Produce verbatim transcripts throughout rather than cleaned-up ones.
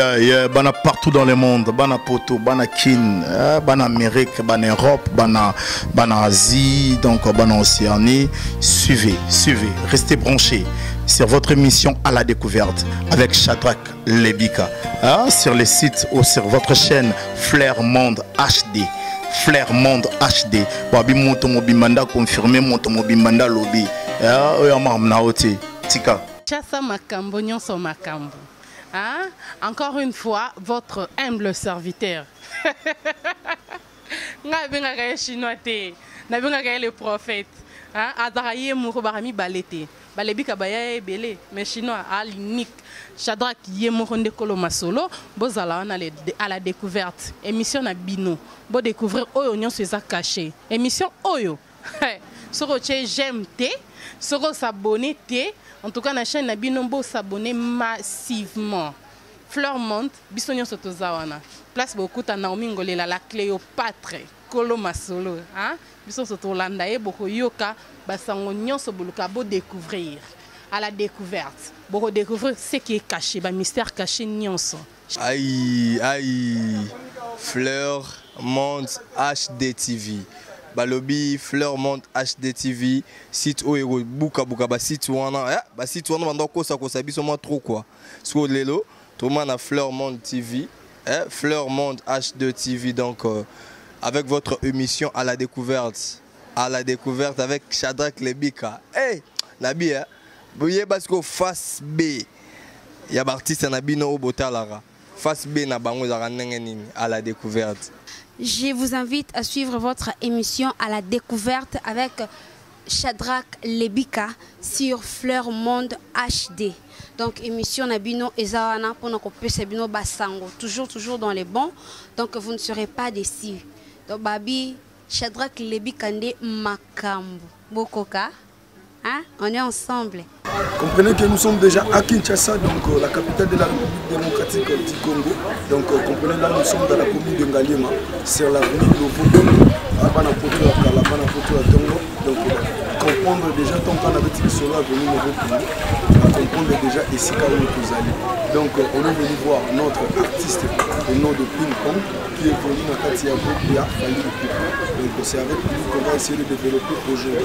yeah, yeah. Bana partout dans le monde, bana poto, bana kin, bana Amérique, bana Europe, bana, bana Asie, donc bana Océanie. Suivez, suivez, restez branchés sur votre émission à la découverte avec Shadrack Lebika, hein, sur les sites ou sur votre chaîne Flair Monde H D. Flair Monde H D. Babi monto mobimanda confirmé monto mobimanda lobby. Ah, oya mamna oti. Tika. Chassa makambo nyonso makambo. Hein? Encore une fois, votre humble serviteur. Nga benga kaya chinois te. Na benga kaya le prophète. Hein? Adaraye moko barami balete. Balebika baya ebele mais chinois à l'unique. Shadrack Yemoko Ndekolo Masolo, bozala on à la découverte. Émission na bino. Bo découvrir oyo nyonso eza caché. Émission oyo. Soko che j'aime te, soko s'abonner te. En tout cas, la chaîne na bino bo s'abonner massivement. Fleur Monde, biso nyonso tozawana. Place beaucoup ta Naomi Ngolela la Cléopâtre. Kolo Masolo, hein? Biso soto landa e boko yoka basango nyonso boluka bo découvrir. À la découverte. Pour découvrir ce qui est caché, bah mystère caché nyonso. Aïe, aïe, Fleur Monde H D T V. Balobi Fleur Monde H D T V. Site où est buka buka ba site wana, eh, ba site wana bando ko sa ko sa biso mo trop quoi. Sur lelo, tout le monde a Fleur Monde T V, eh, Fleur Monde H D T V donc euh, avec votre émission à la découverte, à la découverte avec Shadrack Lebika. Hey, Nabi hein. Boye parce que face B, il y a artiste Nabino au Botalara. Face B na bango à la découverte. Je vous invite à suivre votre émission à la découverte avec Shadrack Lebika sur Fleur Monde H D. Donc émission Nabino Ezawana pour nous couper Sabino Basango. Toujours toujours dans les bons. Donc vous ne serez pas déçus. Donc Babi Shadrack Lebika Nde Makambo. Bokoka. Hein? On est ensemble. Comprenez que nous sommes déjà à Kinshasa, donc euh, la capitale de la République démocratique euh, du Congo. Donc euh, comprenez là, nous sommes dans la commune de Ngaliema, sur l'avenue de Lovo, à Banapoto, à Kalabanapoto, à Tongo. Donc euh, comprendre déjà, tant qu'on avait dit solo à venir au Congo, à comprendre déjà ici quand nous sommes allés. Donc euh, on est venu voir notre artiste au nom de Ping Pong qui est venu dans Katia Bopia, donc c'est avec lui qu'on va essayer de développer aujourd'hui.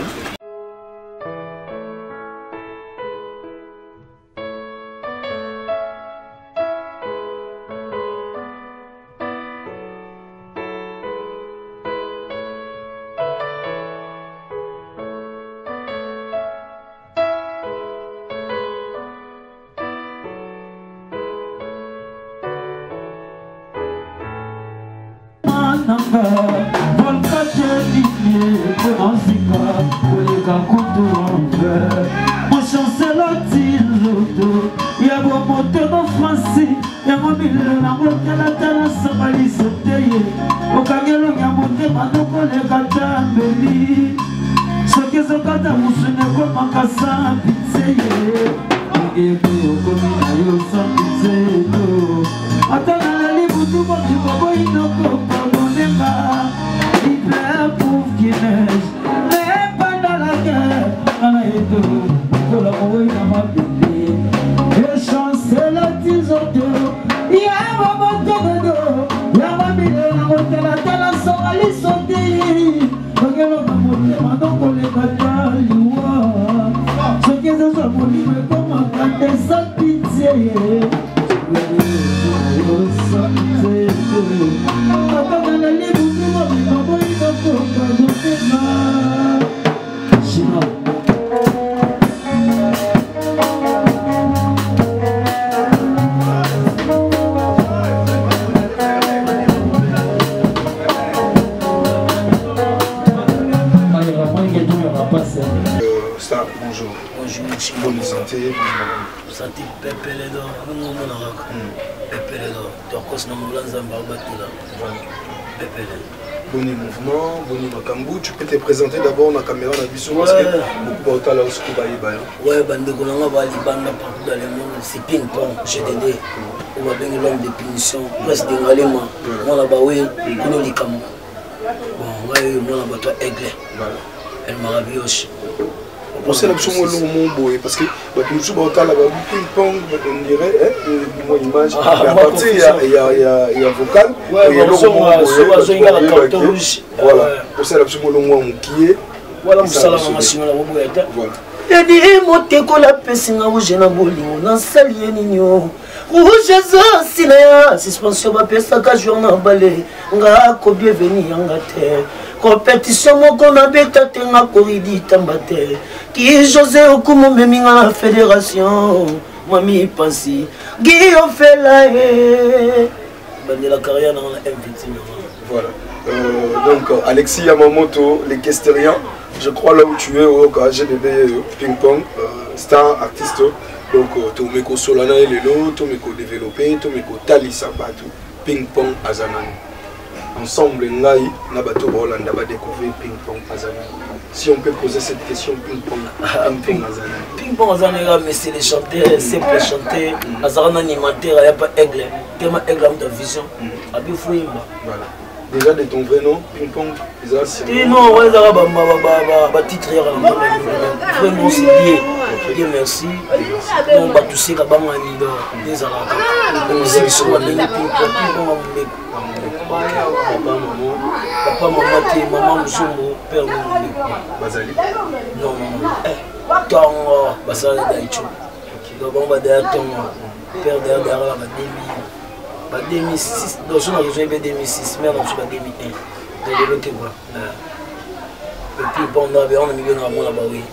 Mon chancelier Tiloto, il y a beau moteur en français, il y a mon milieu dans le Canada, ça va les sauter. Au Kagelo, il y a mon débat, les gâteaux, Béli. Ce que ce gâteau, vous ne pouvez pas casser un pizza. Et puis, au commun, sans pizza. Attends, la libre, tout le monde, il va pas y aller, pardonnez-moi. Il pleut pour qu'il neige. Je chante la tisote, il y a un moment de dos, il y a un moment de la tête, la soirée sauter. Donc, elle va monter, maintenant qu'on les bat, ce qui est ça, mon livre, comment quand ça pitié. Bonjour. Bonjour. Bonne santé. Santé, Pepe Ledo. Nous, on a Pepe Ledo. Torkos Namulanza Mbarbatila. Pepe Ledo. Boni mouvement, Boni Makambu. Tu peux te présenter d'abord dans la caméra dans la vision parce que beaucoup de là aussi au ouais, Bande Golanga va aller banda partout dans le monde. C'est ping-pong, G D D. On va bien l'homme de punition. Presque des Galema. Moi là-bas, oui, Kono Likamo. Bon, ouais, moi là-bas, toi, Aigle. Elle m'a rabioche. c'est l'option mon boy parce que nous sommes là ping pong on dirait moi image à partir il y a il y a il y a vocal il y a le voilà pour c'est l'option mon qui est voilà musala machine la bobo ya voilà Dedi moteko la pesinga uje na bolingo na sali ninyo uje zo sina suspension ba pesa ka journal balé nga ko bienvenue yanga te compétition moko na beta te nga koridi tambate ki José okumo meminga na fédération mami pasi Guillaume Fela e bande la carrière dans la M V T voilà euh, donc Alexis Yamamoto les Kestériens. Je crois là où tu es au G B B Ping Pong, euh, star artiste. Donc, tu me Solana et Lelo, tu me développé, tu me Tali Sabatou, Ping Pong Azanan. Ensemble, nous avons découvert Ping Pong Azanan. Si on peut poser cette question, Ping Pong Azanan. Ping Pong Azanan, mais c'est les chanteurs, c'est pour chanter. Azanan animateur, il n'y a pas aigle. Tellement aigle de vision. Voilà. Déjà de ton vrai nom, Ping Pong, non, on va titre vraiment c'est lié. Dieu merci. On va tous ces gars des arabes. Musique sur la ligne Ping Pong. Papa, maman, papa, maman, maman, Moussombo, père, Bazali. Non, non, tant, Basal Daïcho. Donc on va derrière ton père derrière la en deux mille six, donc je n'ai jamais deux mille six, mais on a deux mille un. Donc le quoi. Et puis bon, on a on a mis bien avant là-bas, oui.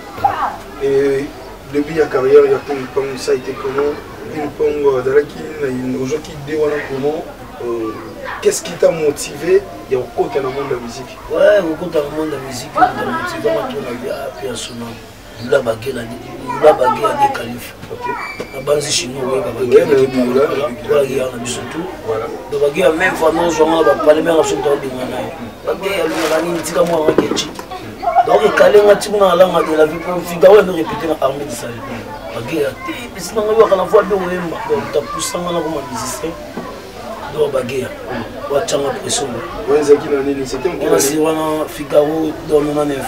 Et depuis la carrière, il y a Ping Pong, ça a été comment? Ping Pong, aujourd'hui, comment? Qu'est-ce qui t'a motivé? Il y a au côté dans le monde de la musique. Ouais, au côté dans le monde de la musique, il m'a motivé à tourner à personnel. Il a bagué la il a bagué à des califs. La base chinois, il a bagué à des califs. Il a surtout. Donc bagué à même fois non, je vais parler même sur le de mon âge. Bagué à l'Iran, il dit comment on va dire. Donc il calé un petit peu dans la langue de la vie pour Figaro et répéter dans l'armée de Sahel. Bagué à des, mais sinon on va à la fois de Wemba. Donc tu as poussé dans la comme musicien. Donc bagué à. On a changé de pression. Ouais, c'est qui l'année c'était on a si on a Figaro dans le neuf.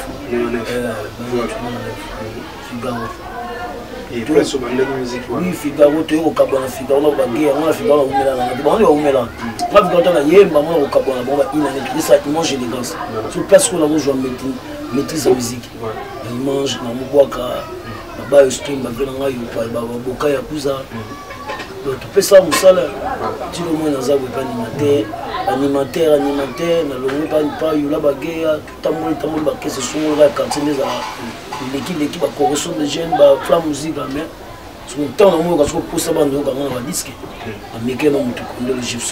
Figaro. Et toi sur bande de musique. Oui, Figaro tu es au Cabana Figaro on va guerre, on a Figaro au Milan. Bon, on est au Milan. Moi Figaro na yemba moi au Cabana bon il a une ça il mange élégance. Sur place qu'on a joué maîtrise maîtrise la musique. Il mange na mboka ba ba stream ba vena ngayo pa ba boka ya kuza. Donc tu peux ça musala. Tu le moins dans pas animateur, animateur animateur na longo pas pas yo la baguerre, tamol tamol ba que ce sont là quartier des l'équipe l'équipe a correction de jeunes ba flamme musique mais sur le temps on va pour ça bande on va disque américain on tout comme le Gibson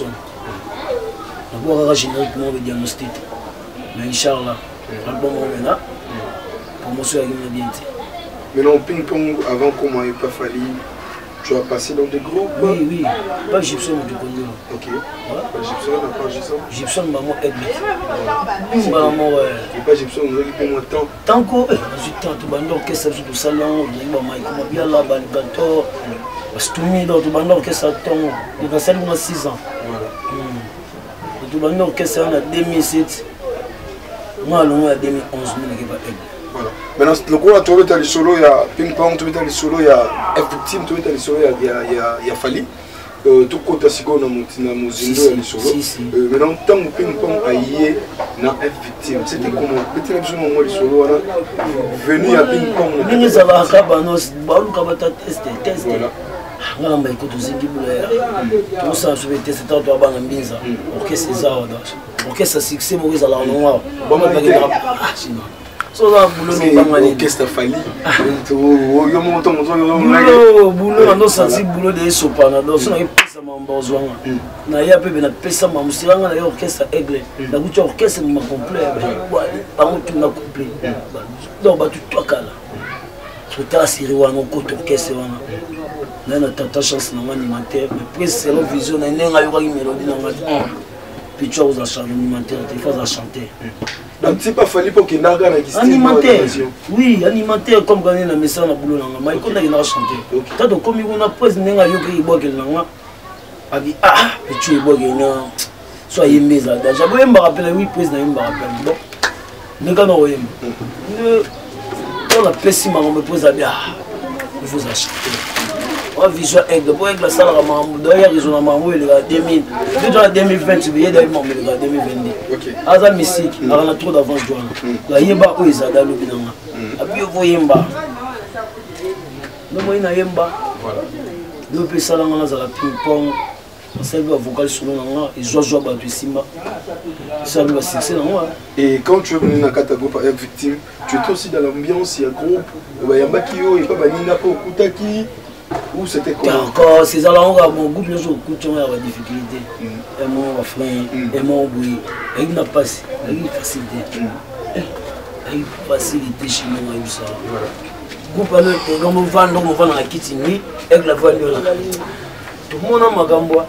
d'abord génériquement le diagnostic mais inchallah album on est là promotion avec une bien mais non Ping Pong avant comment il pas fallu tu as passé dans des groupes? Oui, oui. Pas Gibson du Congo. Ok. Pas Gibson, pas Gibson. Gibson, maman, Edmond. Maman, ouais. Et pas Gibson, on a eu moins de temps. Tant que, j'ai tant de bandes d'orchestre sur le salon, on a eu bien là, Balibator, Stoumi, dans le bandes d'orchestre, dans la salle, on a six ans. Voilà. Tout le bandes d'orchestre, on a deux mille sept. Moi, on a deux mille onze, on a pas Edmond. Voilà. Maintenant, le coup, tu as les solos, il y a Ping Pong, tu as les solos, il y a F-Victime, tu as les solos, il y a, il y a, il y a Fali. Euh, tout côté, c'est qu'on a Mozindo, il y a les solos. Euh, maintenant, tant que Ping Pong a yé dans F-Victime, c'était comment? Petit peu de moment, les solos, venu à Ping Pong. Il y a un cabanos, il y a testé, testé. Voilà. On a écouté aussi qui voulait. Tout ça, je vais tester tant de temps dans Binza. Orchestre César, orchestre succès, Maurice à la noire. Bon, on va regarder. Ah, sinon. Qu'est-ce que Fali boulot boulot ando santi boulot de sopana donc on a pesa mambozo na ya pe na pesa mamusiranga na orchestre aigle na kucha orchestre ma complet ba mutu na complet donc ba tu twakala so ta siri wana ko orchestre wana na na tata chance na animateur mais presque c'est la vision na nenga yo ka mélodie na ngati puis tu as chanté animateur tu fais chanter. Donc c'est pas fallu pour qu'il n'aille pas animateur. Oui, animateur comme gagner la message na boulot nanga. Mais quand il a chanté. T'as donc comme on a pris nenga yo ki bois que nanga. A dit ah, tu es bois que na. Soit yembe za. J'avais me rappeler oui prise na yembe rappelle. Bon. Nenga no yembe. on a pessimé, on me pose à bien. Il faut acheter. On a vision aigle. Pour aigle, ça, la maman, d'ailleurs, ils ont la maman, il est à deux mille. Plutôt à deux mille vingt, tu veux d'ailleurs, mais il est à deux mille vingt-deux. Ok. Aza musique, on a trop d'avance, Joanna. La Yemba, où ils ont dans le binama. Et puis, vous voyez Yemba. Nous, on a Yemba. Voilà. Nous, on peut ça, on a la ping-pong. On s'est vu à vocal sur nous, ils ont joué à Batou Simba. Ça lui a succès. Et quand tu es venu dans Katago par être victime, tu étais aussi dans l'ambiance, il y a groupe, il y a Bakio, il y a pas Nina Kutaki. Où c'était quoi? Encore, ces allants, mon groupe, nous avons des difficultés. Et mon frère, et mon bruit. Et il n'a pas de facilité. Il y a une facilité chez nous, il y a eu ça. Quand on va dans la kitchen, avec la voix de tout le monde a magamboa.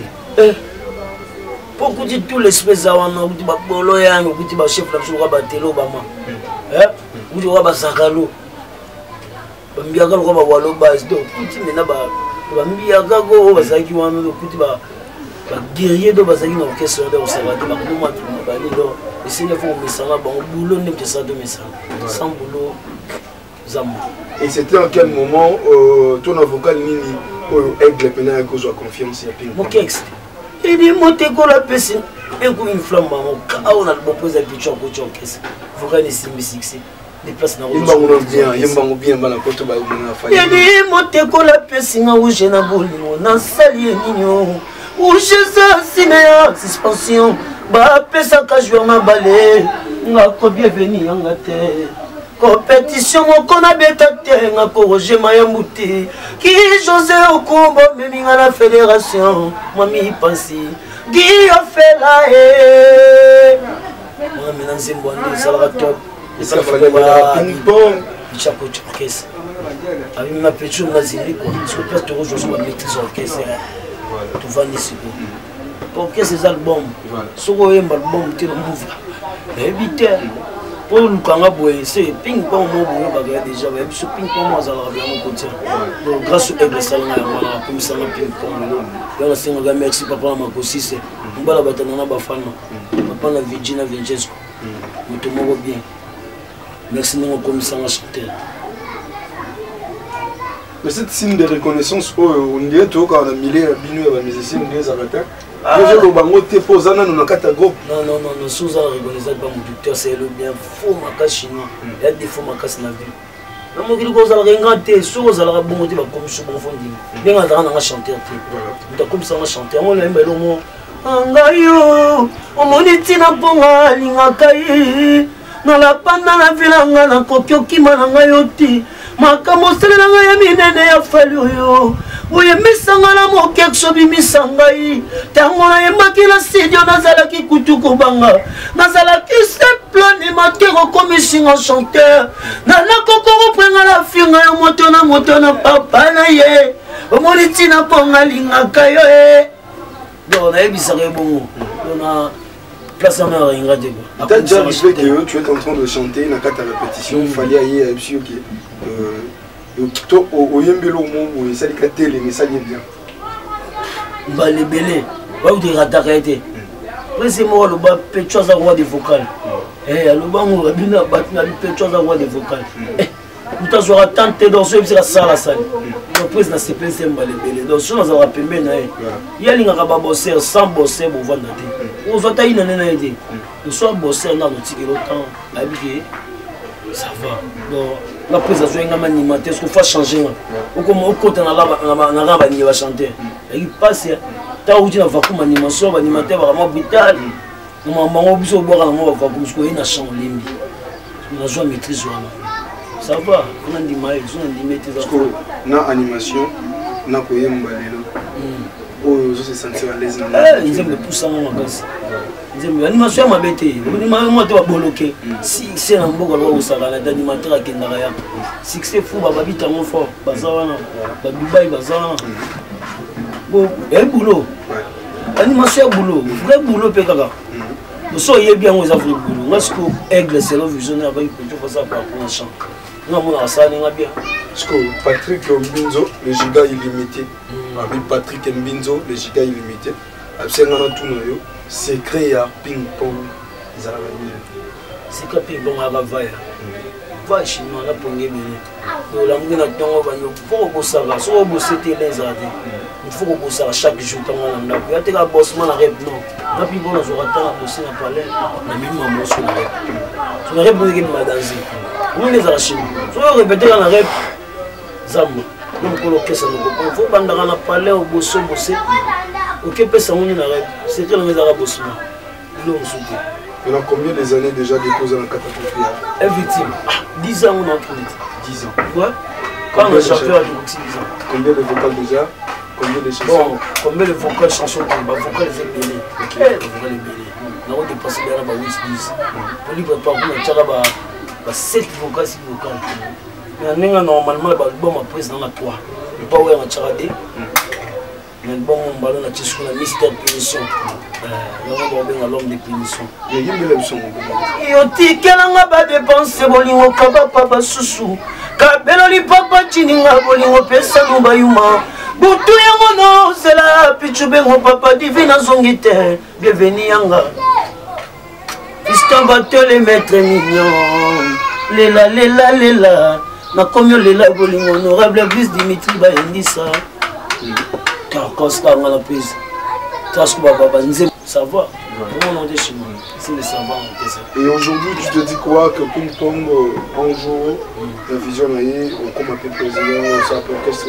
Pourquoi tu tous les espèces à wana, tu vas bolo yang, tu vas chef la chose batelo bama. Eh? Tu vas basakalo. Bambiaga ko ba walo base donc tu mena ba bambiaga ko basaki wana kuti ba ba guerrier do basaki na orchestre de observateur ba ko matu ba ni do essayer de faire mesala ba boulot ne peut ça de mesala sans boulot zam. Et c'était en quel moment euh, ton avocat Nini au aigle pena à cause de confiance et mon ex il dit monter ko la personne et ko une flamme mon ka on a bon poser picture ko orchestre faut gagner six mille six des places na yimba ngo bien yimba ngo bien bana koto ba na fa il dit monter ko la personne na uje na bolimo na sali ninyo uje sa cinéa suspension ba pesa ka jouer na balé nga ko bienvenue nga te compétition qu'on a bétaté nga ko Roger Mayambuti qui José Okombo meminga la fédération mami pensi qui a fait la eh moi maintenant c'est bon ça va top ça fallait la ping pong chaque orchestre avec ma petite na zili quoi parce que presque toujours je suis maîtrise orchestre tout va ici pour que ces albums sur un album tu le mouvement éviter pour nous quand on c'est ping pong moi bon bagarre déjà mais ce ping pong moi ça va bien mon côté donc grâce au aigle ça là voilà comme ça le ping pong là on s'est engagé merci papa ma aussi c'est on va la battre na ba fan papa na Virginia Vincenzo tout le monde bien merci nous comme ça on chanter. Mais cette signe de reconnaissance on dirait tout quand on a milé binu et musicien on dirait ça va être je le bango te posa na na kata groupe. Non non non non sous la reconnaissance pas mon docteur c'est le bien faux makas chinois il y a des faux makas na vie na mo kili ko za rengater sous za la bongo te ba comme sur bon fond dit bien nga na chanter te on comme ça on chanter on le mbelo mo angayo o moniti na ponga linga kai na la panda na vilanga na kokyoki mananga yoti makambo selela nga ya minene ya falio yo oye misanga na moke sobi misanga yi tango na yembaki na studio nazalaki kutu kobanga nazalaki simple animateur okomisinga chanteur nalakoko koprenga na finga ya moto na moto na papa na ye omoni ntina mponga alingaka yo e donc nayebisaka ebongo ona place à ma ringa de quoi. T'as déjà arrivé que tu es en train de chanter na kata répétition il fallait aller à monsieur qui euh to o yembelo mo o sali katele mais ça bien ba le belé ba ou de ratarete c'est moi le ba pecho za roi de vocal eh le ba mo bina ba na pecho za roi de vocal tu as tenté dans ce c'est la salle la salle le président c'est pas c'est ba le belé donc si on a pembe na il y a linga ba bosser sans bosser pour vendre on va tailler na na idée le soir bosser na le ticket longtemps habillé ça va donc la présentation est un animateur, ce qu'il faut changer. Ou comme au côté de la raba, il va chanter. Il passe, tu as oublié la vacuum animation, l'animateur va vraiment vital. Nous avons obligé de boire la vacuum parce qu'il y a un chant limbi. On a joué à maîtrise. Ça va, on a dit mal, on a dit maîtrise. Parce que dans l'animation, on a coupé un balelo. Oh, je suis senti à l'aise. Ils aiment le pousser en magasin. L'animation m'a bêté. L'animateur va bloquer. Si c'est un bon gars, ça va l'animateur qui est derrière. Si c'est fou, bah vite en fort. Bazawana, bah Dubaï, Bazawana. Bon, et boulot. L'animation est boulot. Vrai boulot, pékaka. Nous sommes bien aux affaires boulot. Parce que aigle, c'est le visionnaire avec le pour ça pour un chant. Nous avons ça, nous avons bien. Parce que Patrick Mbinzo, le giga illimité. Avec Patrick Mbinzo, le giga illimité. Absolument tout noyau. C'est créé à ping-pong. C'est que ping-pong à Bavaria. va chinois na ponge bene donc la mungina tongo banyo faut que ça va so bo c'était les ardes il faut que ça chaque jour tongo na ndako ya te ka boss man rep non na pi bona zo ratana bosser na palais na mimi maman so na rep so na rep bo ngini madanzi on les archives so répéter na rep zamba donc ko lokesa no ko faut bandaka na palais au bosso bosser OK pesa muni na rep c'est que les arabes boss man lo souté. Il a combien des années déjà déposé en Catacopia? Un victime. dix ans on a trouvé. dix ans. Ouais. Quand on a chanté à dix ans. Combien de vocales déjà? Combien de chansons? Bon, combien de vocales chansons? Bah, vocales c'est belé. Ok. Vocales est belé. On a dépassé derrière bah huit dix. Pour lui préparer on a tiré bah bah sept vocales six vocales. Mais on a normalement bah bon ma prise dans la trois. Le power on a tiré deux. Mais bon on ballon a tiré sur la mystère punition. Euh, on a l'homme de punition. Il y a une belle option. Yoti kelanga ba dépenser bolingo kaba papa susu. Kabelo li papa chininga bolingo pesa numba yuma. Butu yango no sela pichu bengo papa divina zongite. Bienvenue yanga. Istamba tele maître mignon. Lela lela lela. Na komyo lela bolingo honorable bis Dimitri ba indisa. Car Costa ngala prise. Parce que papa nzé ça va. C'est le savoir. Et aujourd'hui, tu te dis quoi que Ping Pong, un jour, la vision on comme un peu président, ça peut qu'est-ce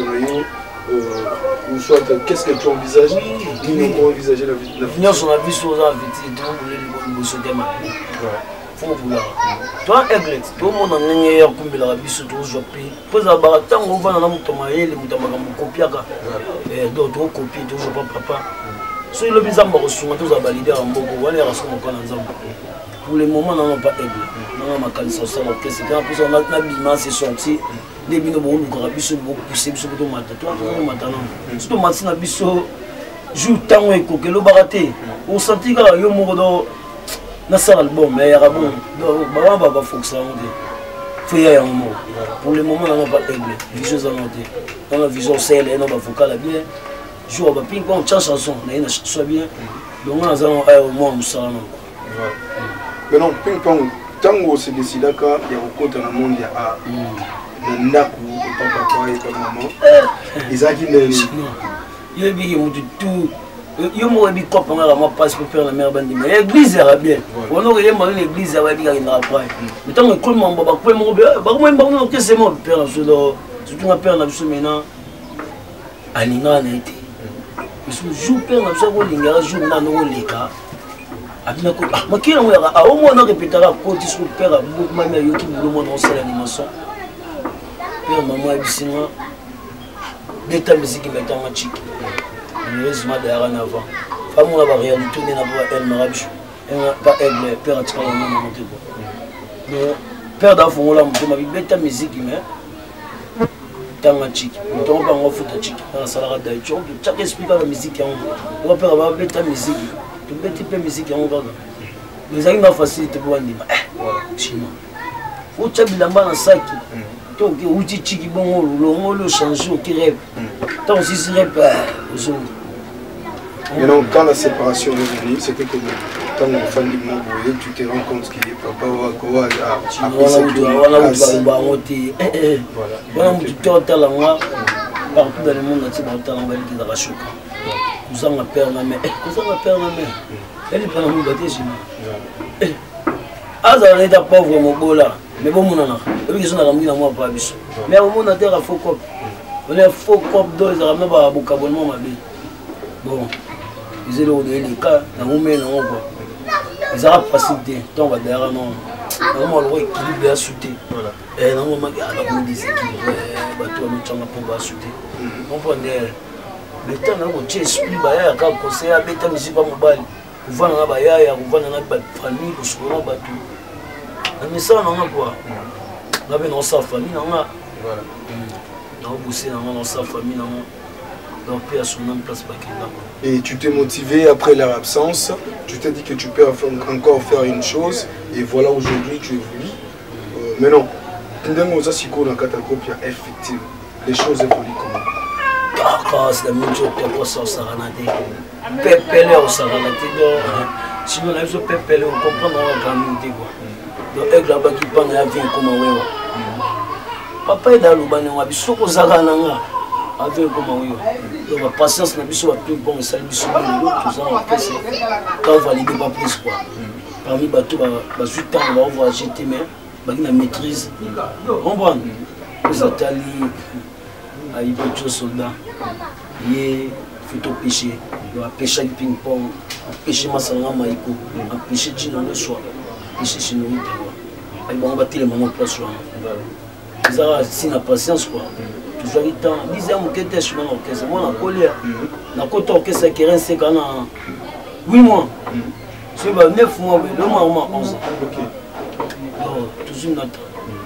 que ou soit qu'est-ce que tu envisages? Nous on envisager la vie. La vie sur la vie sur la vie, tout le monde le sauter ma vie. Faut vouloir. Toi, Eglet, tout le monde en est là comme la vie sur tout le monde. Pose à barre, tant on va dans la motomaïe, les motomaïes copier et d'autres copier toujours papa. Si le bizarre me reçoit, tous à valider en beaucoup, on est rassuré pour le moment, on n'a pas aigle. On n'a pas calissé ça, c'est quand on a un habillement, c'est sorti. Les binômes, on a vu beaucoup poussé, sur le matin. Toi, on a maintenant. Surtout maintenant, on a vu ce jour tant et que le baraté. On sentit qu'il y a un mot dans cet album, mais il y a un bon. On va pas faire ça. Il y a un mot. Pour le moment, on n'a pas aigle. Vision à noter. On a vision celle et on va focal bien. Jour à ping pong chanson na ina soit bien donc on a au moins ça non mais non ping pong tango c'est décidé que il y a au côté dans le monde il y a un ndaku papa papa et maman ils a dit le yo bi mu tout yo mo bi ko panga la ma passe pour faire la mère bandi mais l'église era bien on aurait mal l'église era bien na après mais tant que mon baba ko mo ba ba mo ba no que c'est mon père sur surtout ma père na biso maintenant alinga na été je joue père na so linga joue na no leka abina ko makira mo ya au mo na répétera ko ti sur père beaucoup ma yo ki mo no sala animation père maman bisinga d'état musique metanga chiki le zma de ara avant femme on va réalité na ba elle marabichu pas aigle père a travaillé na monter ko mais père da fongola mo ma beta musique mais tanga chiki to ba ngo futa chiki na sala da cho chaque expliquer la musique on va faire ba beta musique to beti pe musique on va les amis ma facilité pour ndima voilà chinois faut chabilamba na saki to ki uti chiki bongo lo lo changer au qui rêve tant si si rêve aujourd'hui. Et donc quand la séparation est venue, c'était que quand on fait du monde, tu te rends compte qu'il est papa ou quoi à après ça tout voilà voilà mu tota la moi partout dans le monde là tu vas entendre la vie de la choc nous avons peur na mais nous avons peur na mais elle prend nous battre chez nous aza on est pauvre mon bola mais bon mon nana et puis ils ont ramené na moi pas biso mais au monde terre faux cop on est faux cop deux ils ramené ba abonnement ma vie bon ils étaient au les cas na moment na quoi ils ont facilité donc va derrière non normalement le équilibre est sauté voilà et normalement il y a la déséquilibre ba toi nous changa pour ba sauter on prend le temps na ko esprit ba ya ka conseil à beta musique ba mobile kuvana na ba ya ya kuvana na ba famille ko sukona ba tout mais ça non quoi na be no sa famille na voilà na bosser na no sa famille na donc puis à son place ba kenda. Et tu t'es motivé après leur absence, tu t'es dit que tu peux encore faire une chose, et voilà aujourd'hui tu évolues. Euh, mais non, effectivement, les choses évoluent comment? Ah, c'est la même chose que pour ça, ça a été. Pépélé, ça a été. Si on a vu ce pépélé, on comprend dans la communauté. Donc, avec la bas qui prend la vie, comment on va. papa est dans le banc, on a vu ce qu'on a gagné. Avec comment oui, donc la patience n'a pas besoin de bon, ça lui besoin de l'autre, tout ça on fait quand on valide pas plus quoi. Parmi bateaux, bah huit ans on va jeter mais bah il a maîtrise. On voit les atali, aïe d'autres soldats, il est fait au pêcher, il va pêcher le ping pong, pêcher masanga maïko, pêcher chino le soir, pêcher chino le soir. Aïe bon on va tirer mon place là. Ça c'est la patience quoi. Toujours le temps, disais mon qu'était sur mon orchestre, moi la colère, la côte orchestre qui reste c'est quand même huit mois, c'est pas neuf mois, mais le mois on m'a onze ans. Toujours notre.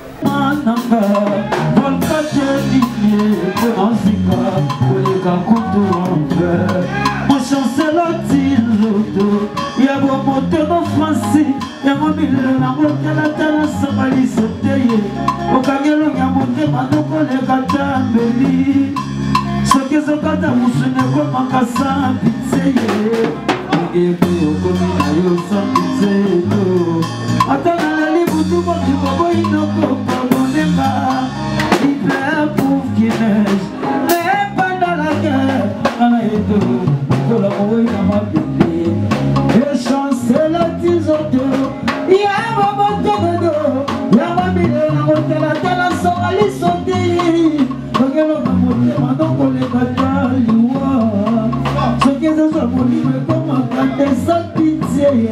Mon chancelier Tiloto, il y a beau moteur en français, il y a mon mille la route à la tala sabali soteye, au kagelo il y a monté manoko le kata beli, ce que ce kata musune comme un kasa pizzeye, et puis au commun ayo sans pizzelo, attends la libre tout bon tu vas boire inoko pardonnez-moi, il pleut pour qu'il neige, mais pas dans la guerre, à la edo. La voix n'a pas payé. Et chancer la tisote. Il y a un moment de dos. Il y a un mille la route la tala sans aller sauter. Donc elle va monter maintenant pour les batailles. Ce qui est de sa folie, mais comment garder sa pitié.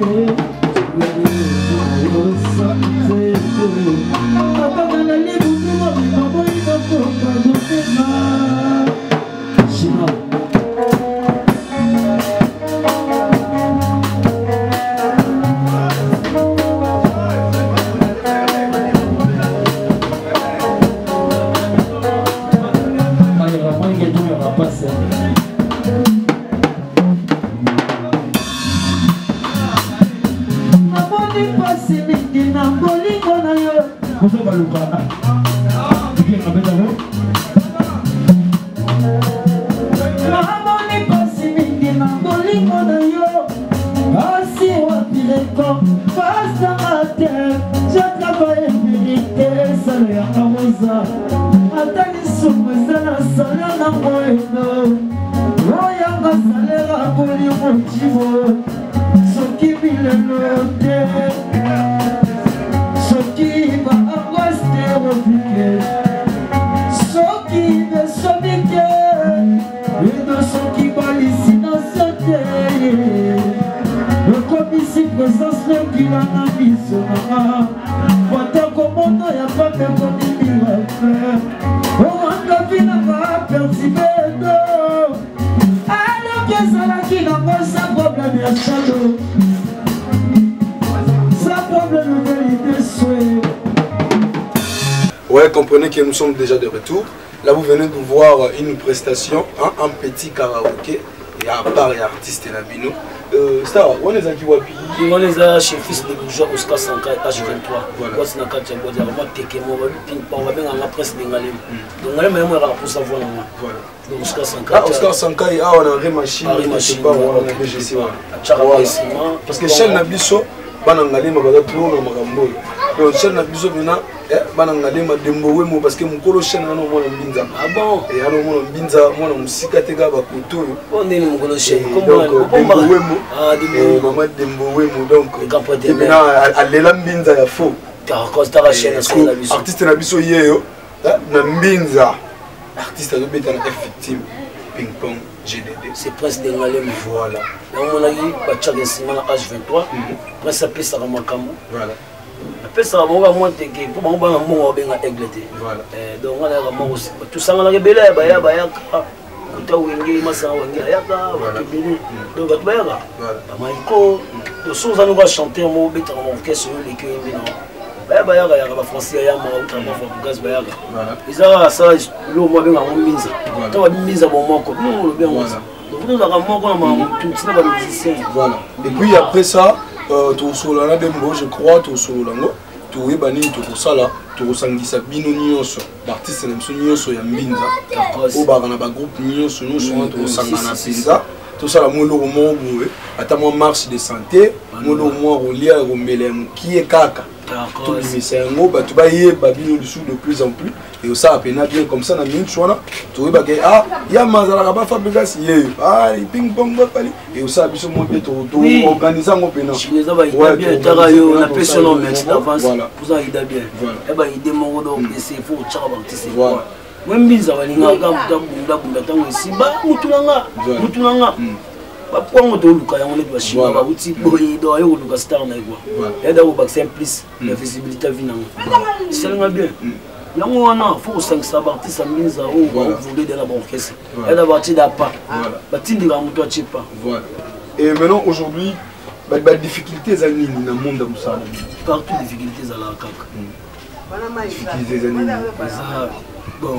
Sa pitié. Attends, elle est libre, tout le monde va y avoir Chinois. Ouais, comprenez que nous sommes déjà de retour. Là, vous venez de voir une prestation, hein, un petit karaoké. Il y a un bar et artiste Nabino. Euh, Star, on est à Kiwapi. On est à chez Fils de Bourgeois, Oscar Sankai, H vingt-trois. Voilà. On est à Katia Bodia, on va teker, on va ping-pong, on va bien dans la presse bengalais. Donc, on est même pour savoir. Voilà. Donc, Oscar Sankai. Ah, Oscar Sankai, ah, on a une machine. Ah, une machine. On a B G C. Parce que chez Nabiso, banangalé ma bada trop na magambo donc chez Nabiso maintenant banangalé ma dembo wemo parce que mon kolo chez na no mona mbinza ah bon et alors mona mbinza mona musika teka ba koto on est mon kolo chez comme dembo wemo ah dembo mama dembo wemo donc maintenant alela mbinza ya faux car cause ta chaîne sur Nabiso artiste Nabiso yeyo na mbinza artiste a dobeta na effective ping pong G D D. C'est presque des malins. Voilà. Donc on a eu Bachak et Simon à H vingt-trois. Presque ça pèse à Ramakamou. Voilà. La pèse à Ramakamou, pour moi, on a un mot à Égleté. Voilà. Donc on a un mot aussi. Tout ça, on a rebellé à Baya, Baya, Kouta Wenge, Massa Wenge, Ayaka, Wakibini. Donc à Bayaka. Voilà. Maïko. De sources à nous va chanter un mot bête en orchestre, les cueils, Baya Baya, il y a un français, il y a un mot, il y a un gaz Baya. Ils ont ça, l'eau, moi, bien à mon mise. Quand on a mis à mon manque, nous, bien, nous avons voilà. Et puis après ça, tout sur la dembo, je crois, tout sur l'ango, tout est banni, tout ça là, tout sangisa bino nyonso. L'artiste n'aime son nyonso ya mbinza. Au bar on a un groupe nyonso, nous sommes tout sangana pinza. Tout ça la molo mo boue. Attends moi marche de santé, molo moi rolia romelem qui est kaka tout le message ngo ba tu ba yé babino dessous de plus en plus et ça a peine bien comme ça na minute chona tu ba ah ya mazala ba fabrication yé ah ping pong ba pali et ça biso mo bien to organiser ngo pena chinesa ba ida bien tarayo na personne mais d'avance pour ça ida bien et ba ide mo do c'est faut tchaka ba tisi wembiza balingaka mutabunda bunda tango simba mutulanga mutulanga bapongo to luka yango net bashima ba uti boyi do ayo luka star na quoi et da ba simplice la visibilité vinanga c'est nga bien yango wana faut cinq cents artistes minza ou voler de la orchestre et da parti da pas batindi ka muto achipa voilà et maintenant aujourd'hui ba ba difficultés za nini na monde ya musala partout difficultés za la kaka difficultés za nini bon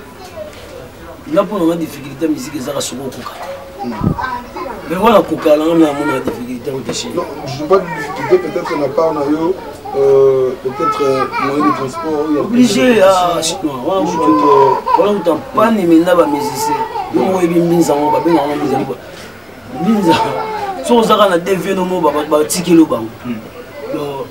là pour la difficulté musique ça sera koka mais voilà koka là on a mon difficulté au déchet non je pas de difficulté peut-être on a pas on a eu euh, peut-être moyen de transport obligé à voilà on t'en pas ni mena ba musicien on est bien mis en ba ben on mis en mis so ça na devient no ba ba tikelo ba donc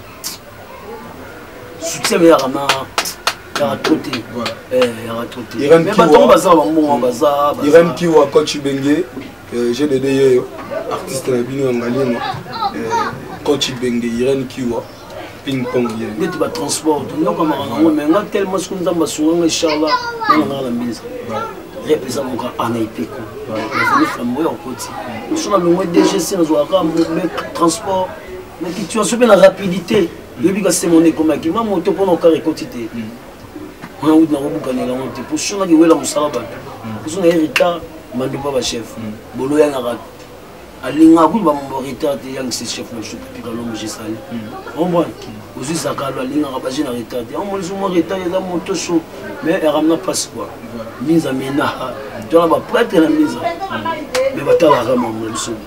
succès mais rama ya troté voilà eh ya troté mais ba tomba ça ba mbongo baza Irène Kiwa coach Bengue G D D yo artiste na bino ngalimo coach Bengue Irène Kiwa ping pong ye net ba transport donc comme on mais nga tellement ce qu'on tamba souvent inchallah on a la mise représente mon cas en ipeko les flamboyants en côté nous sommes le moins D G C nous avons le transport mais qui tu as super la rapidité depuis que c'est mon école qui m'a monté pour nos carré quantité on a eu dans le boucan la montée pour ceux qui veulent la musala ba pour ceux qui retard mandi pas ba chef bolo ya ngara alinga ku ba mo retard te yang c'est chef le chef puis dans l'homme j'ai salé on voit aussi ça ka lo alinga ba j'ai na retard on mo zo mo retard ya moto chaud mais elle ramena passe quoi mise à mena tu as ba prêtre la mise mais ba ta la rama mo le so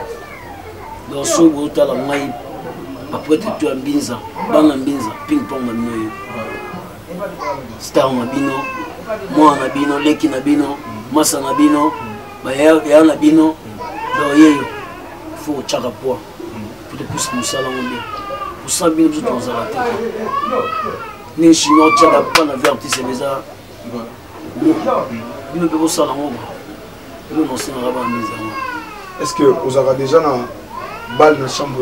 donc so go ta la mai après tu as binza bana binza ping pong na noyo star na bino moi na bino leki na bino masa na bino ba ya na bino do yeyo faut chaka poa pour te pousser musala ngombe pour ça bino tout dans la tête ni chino chaka pas na verti c'est déjà bino pe ko sala ngombe bino non c'est na ba mise est-ce que vous avez déjà na balle dans la chambre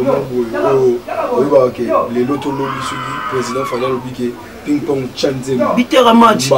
au les loto lobby sur le président Fadel Obiké ping pong chanzem bitera match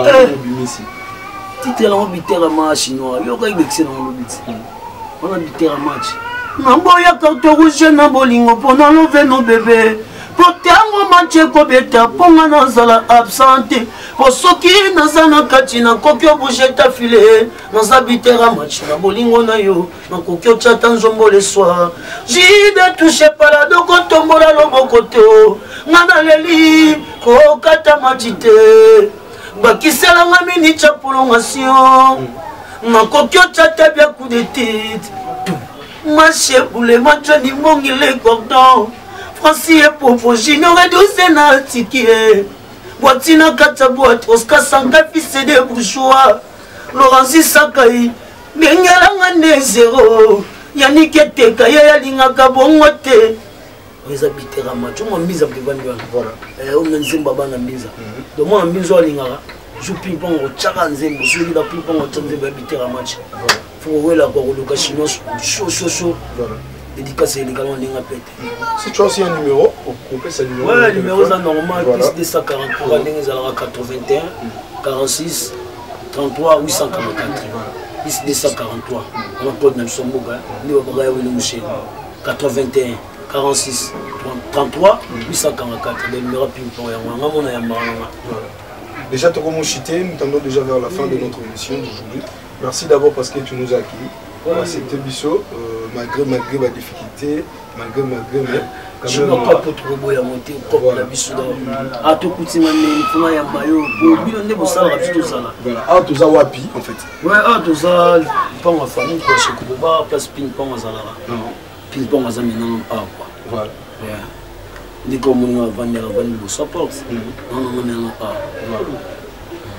titre la bitera match chinois yo ka ibexé dans le but on a bitera match namboya carte rouge na bolingo pona lo veno bébé potango match ko beta ponga na zala absente posoki na sana katina kokyo bouger ta filé dans habitera match na bolingo na yo na kokyo chata nzombo le soir jide touché par la doko tombola loboko te ngana leli ko kata matite bakisela ngami ni cha prolongation na kokyo chata bia coup de tête marché pour les matchs ni mongi le cordon Francis et Popo j'ignorais d'où c'est na ticket Boatina kata boîte Oscar Sanka fils de bourgeois Laurence Sakai Bengala ngane zéro Yannick Eteka ya lingaka bongote les habitants à match on mise à Bivani voilà eh on nzimba bana mise donc moi mise au lingara je ping pong au chaka nzimbo celui da ping pong au nzimba habitants à match faut voir la ko le chinois chaud chaud chaud voilà dédicace également n'inga pété si tu as aussi un numéro au couper ce numéro ouais le numéro ça normal plus deux cent quarante-trois n'inga zala quatre-vingt-un quarante-six trente-trois huit cent quarante-quatre plus deux cent quarante-trois on code na somboga ni ba ba ya wele musheni quatre-vingt-un quarante-six trente-trois huit cent quarante-quatre le numéro ping pong ya nganga mona ya maranga déjà tu commences chiter nous tendons déjà vers la fin de notre émission d'aujourd'hui merci d'abord parce que tu nous as accueillis c'était biso malgré malgré la difficulté malgré malgré mais je ne pas pour trop boya monter comme la biso à tout kuti mane funa ya mayo bino ne bosala tout ça là voilà ah tout ça wapi en fait ouais ah tout ça pas ma famille quoi chez Kuba place ping pong azala ping pong azami non ah quoi voilà ni comme on va vendre la vendre le support non non non pas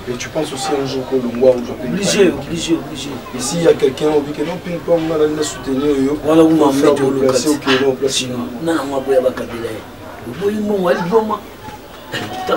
Et tu penses aussi un jour que le mois aujourd'hui. Obligé, obligé, obligé. Et s'il y a quelqu'un qui dit que non, ping-pong, on a soutenir, on a un faire déplacer au Kéron, place. Non, non, moi, je ne vais pas Kabila. Bon, moi, je vais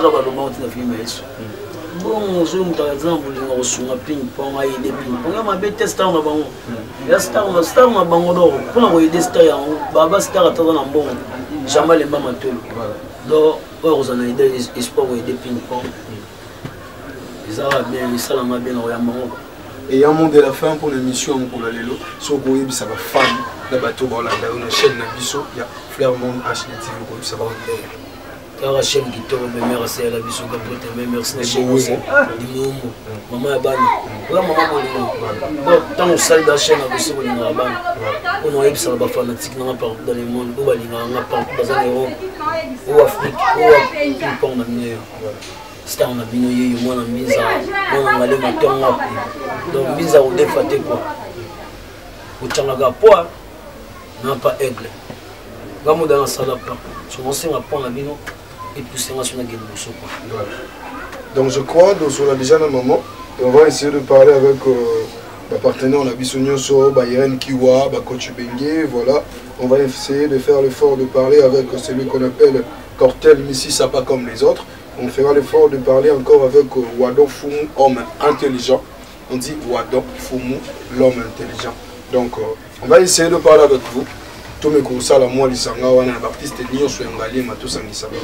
bon, je vais par exemple, je suis un ping-pong, je vais ping-pong. Je vais tester un bon. Il y a star, un star, un bon. Pour envoyer des stars, un star, un bon. Jamais les mamans. Donc, vous avez des espoirs de ping-pong. Ils ont bien, ils sont bien, ils ont et un monde de la fin pour l'émission pour la Lelo, si vous voyez, ça va fan, la bateau, on a une chaîne, il y a Fleur Monde H D T V, ça va il y a une chaîne qui tombe, merci à la Bissot, merci à la chaîne, maman est banne. Maman est banne. Tant que ça, la chaîne a Bissot, on est banne. On a eu ça, on a fanatique dans le monde, on a partout dans l'Europe, ou Afrique, ou ping-pong, on a mis. Star na bino yeyo mwana mbiza mwana ngale matongo donc mbiza o defate quoi utanga poa na pas aigle gamu dans la salle pas so on sait pas na bino et puis c'est sur la gueule quoi. Donc je crois donc on a déjà un moment et on va essayer de parler avec euh, bah, partenaire on a Bissonio so bah Irène Kiwa bah coach Bengue voilà on va essayer de faire l'effort de parler avec celui qu'on appelle Cortel Missi ça pas comme les autres. On fera l'effort de parler encore avec euh, Wadon Fumu, homme intelligent. On dit Wadon Fumu, l'homme intelligent. Donc, euh, on va essayer de parler avec vous. Tous mes cours, ça, la moi, l'Isanga, on a un baptiste, Nyon, Souengali, Matos, Angisaba.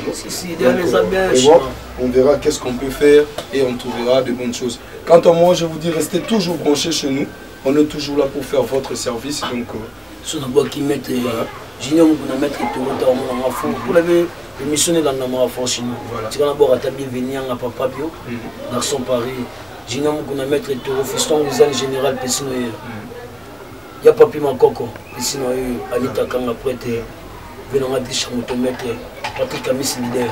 On verra qu'est-ce qu'on peut faire et on trouvera de bonnes choses. Quant à moi, je vous dis, restez toujours branchés chez nous. On est toujours là pour faire votre service. Donc, sur le bois qui met, j'ignore qu'on a mettre tout le temps en fond. Vous l'avez missionné dans le nom en chinois. Tu vas d'abord à ta bienvenue à Papa Bio, dans son Paris. J'ignore qu'on a mettre tout le fiston du général Pessino. Il y a Papi Makoko, Pessino, Anita Kanga prête, venant à Dishamotomètre, Patrick Kamis leader.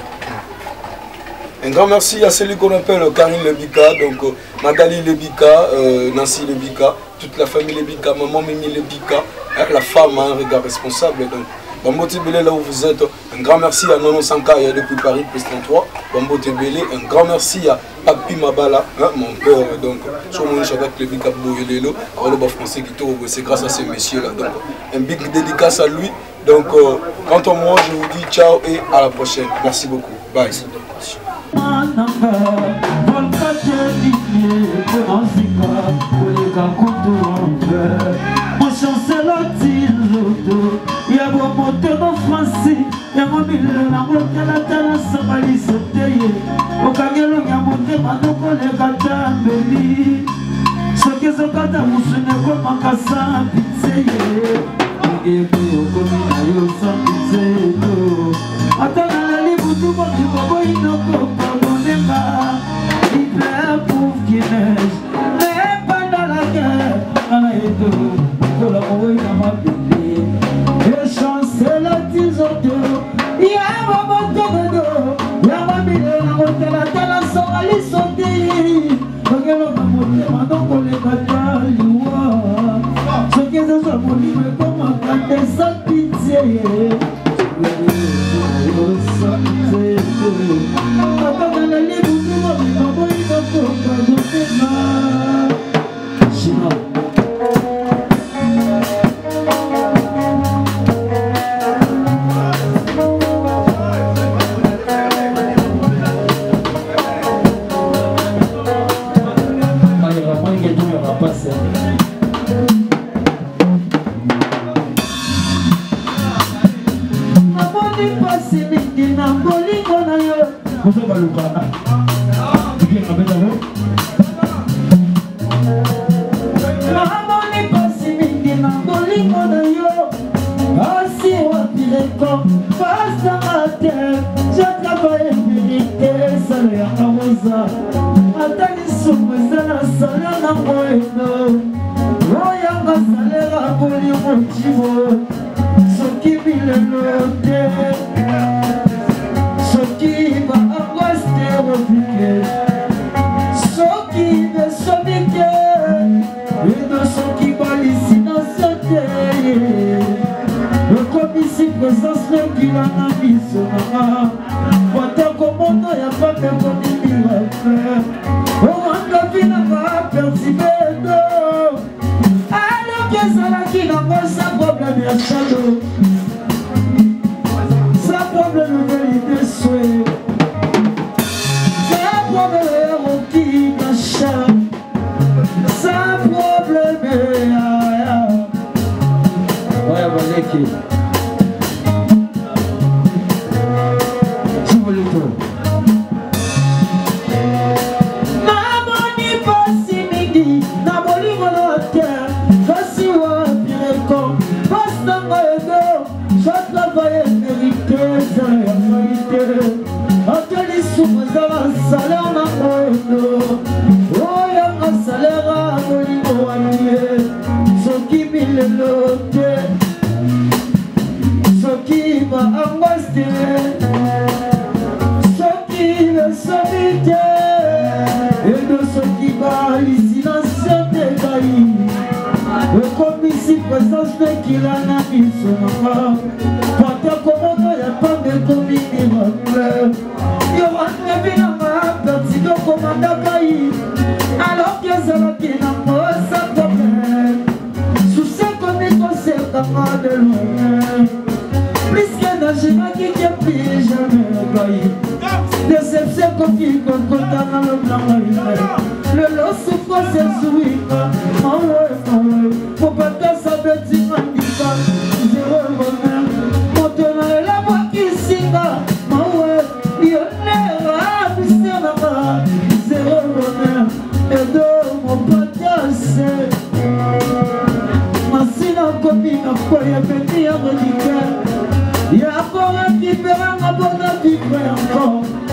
Un grand merci à celui qu'on appelle Karim Lebika, donc Magali Lebika, euh, Nancy Lebika, toute la famille Lebika, maman Mimi Lebika, hein, la femme a un regard responsable. Donc, Bambo Tebele, là où vous êtes, un grand merci à Nono Sanka depuis Paris, plus trente-trois. Bambo Tebele, un grand merci à Papi Mabala, hein, mon père, donc, sur mon Chadak Lebika Boyelelo, Roloba français qui tourne, c'est grâce à ces messieurs-là. Donc, un big dédicace à lui. Donc, euh, quant à moi, je vous dis ciao et à la prochaine. Merci beaucoup. Bye. Oh, binanga persibedo alors que ezalaki nango sa problème ya chado sa problème vérité souhait sa problème ya roki kacha sa problème ya ouais baleki salaire na moyo oyo nga salaire a bolingo wanie soki bilelo te soki baangos te soki besomi te edo soki bahallucination te kai ekomisi présence nekila na miso nanga pata komoto ya pambe ekomi miracle Persido commanda Kaï alors que ça va bien en sa problème sous ce qu'on est concernant de loin plus que n'a jamais qui a pris jamais Kaï déception qu'on vit qu'on compte dans le blanc le lot souffre c'est sourire oh ouais oh ouais faut pas que ça veut dire un divan zéro bonheur maintenant la voix qui singa oh ouais il y a zéro bonheur et de mon patasse masina komi na koya beni ya radical ya encore un qui fera ma bonne vie encore